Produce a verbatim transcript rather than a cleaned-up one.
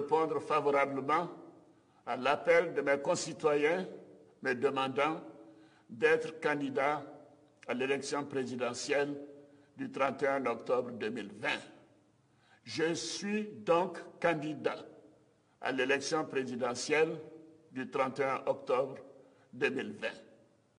répondre favorablement à l'appel de mes concitoyens me demandant d'être candidat à l'élection présidentielle du trente et un octobre deux mille vingt. Je suis donc candidat à l'élection présidentielle du trente et un octobre deux mille vingt.